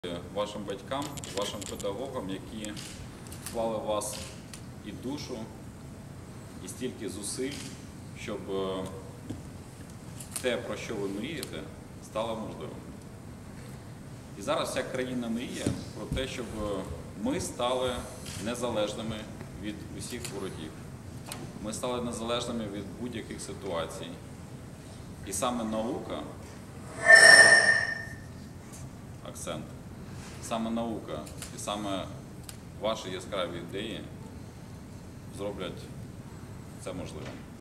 Вашим батькам, вашим педагогам, які вклали в вас і душу, і стільки зусиль, щоб те, про що ви мрієте, стало можливим. І зараз вся країна мріє про те, щоб ми стали незалежними від усіх ворогів. Ми стали незалежними від будь-яких ситуацій. І саме наука, акцент, саме наука і саме ваші яскраві ідеї зроблять це можливим.